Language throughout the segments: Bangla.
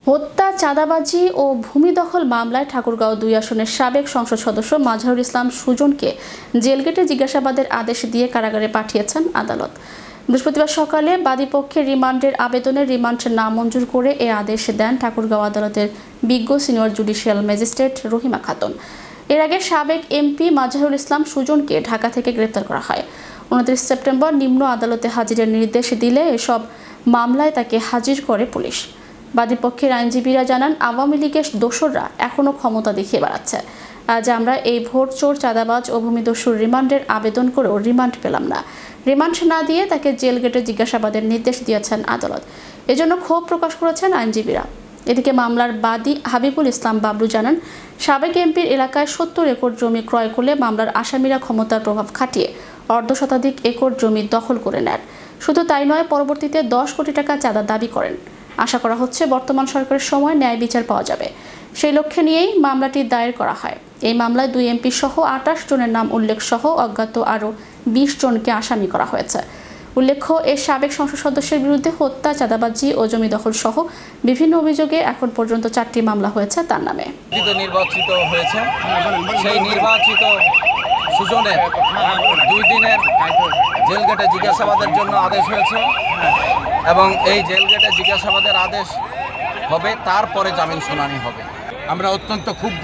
হত্যা, চাঁদাবাজি ও ভূমি দখল মামলায় ঠাকুরগাঁও ২ আসনের সাবেক সংসদ সদস্য মাজহারুল ইসলাম সুজনকে জেলগেটে জিজ্ঞাসাবাদের আদেশ দিয়ে কারাগারে পাঠিয়েছেন আদালত। বৃহস্পতিবার সকালে বাদীপক্ষের রিমান্ডের আবেদনের রিমান্ড নামঞ্জুর করে এ আদেশ দেন ঠাকুরগাঁও আদালতের বিজ্ঞ senior judicial magistrate Rahima Khatun. এর আগে সাবেক এমপি মাজহারুল ইসলাম সুজনকে ঢাকা থেকে গ্রেপ্তার করা হয়। ২৯ সেপ্টেম্বর নিম্ন আদালতে হাজিরের নির্দেশ দিলে এসব মামলায় তাকে হাজির করে পুলিশ। বাদীপক্ষের আইনজীবীরা জানান, আওয়ামী লীগের দোসররা এখনও ক্ষমতা দেখিয়ে বেড়াচ্ছে। আজ আমরা এই ভোট চোর, চাঁদাবাজ ও ভূমিদস্যুর রিমান্ডের আবেদন করেও রিমান্ড পেলাম না। রিমান্ড না দিয়ে তাকে জেল গেটে জিজ্ঞাসাবাদের নির্দেশ দিয়েছেন আদালত। এজন্য ক্ষোভ প্রকাশ করেছেন আইনজীবীরা। এদিকে মামলার বাদী হাবিবুল ইসলাম বাবলু জানান, সাবেক এমপির এলাকায় ৭০ একর জমি ক্রয় করলে মামলার আসামিরা ক্ষমতার প্রভাব খাটিয়ে অর্ধশতাধিক একর জমি দখল করে নেন। শুধু তাই নয়, পরবর্তীতে ১০ কোটি টাকা চাঁদা দাবি করেন। আশা করা হচ্ছে বর্তমান সরকারের সময় ন্যায় বিচার পাওয়া যাবে। সেই লক্ষ্যে নিয়েই মামলাটি দায়ের করা হয়। এই মামলায় ২ এমপি সহ ২৮ জনের নাম উল্লেখ সহ অজ্ঞাত আরও ২০ জনকে আসামি করা হয়েছে। উল্লেখ্য, এর সাবেক সংসদ সদস্যের বিরুদ্ধে হত্যা, চাঁদাবাজি ও জমি দখল সহ বিভিন্ন অভিযোগে এখন পর্যন্ত ৪টি মামলা হয়েছে তার নামে। নির্বাচিত হয়েছে, সেই নির্বাচিত সুজনের ২ দিনের জেলগেটে জিজ্ঞাসাবাদের জন্য আদেশ হয়েছে এবং এই জেলগেটে জিজ্ঞাসাবাদের আদেশ হবে, তারপরে জামিন শুনানি হবে। আমরা অত্যন্ত ক্ষুব্ধ।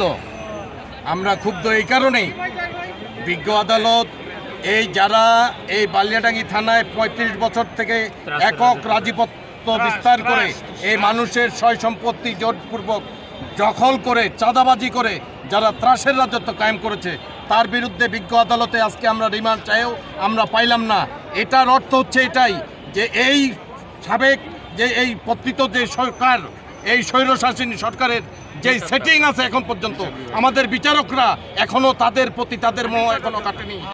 এই কারণেই বিজ্ঞ আদালত যারা এই বালিয়াডাঙ্গি থানায় ৩৫ বছর থেকে একক রাজিপত্র বিস্তার করে এই মানুষের সয় সম্পত্তি জোরপূর্বক দখল করে চাঁদাবাজি করে যারা ত্রাসের রাজত্ব কায়েম করেছে, তার বিরুদ্ধে বিজ্ঞ আদালতে আজকে আমরা রিমান্ড চাইও আমরা পাইলাম না। এটার অর্থ হচ্ছে এটাই যে এই সাবেক এই পতিত যে সরকার, এই স্বৈরশাসনী সরকারের যে সেটিং আছে এখন পর্যন্ত, আমাদের বিচারকরা এখনও তাদের প্রতি তাদের মোহ এখনও কাটেনি।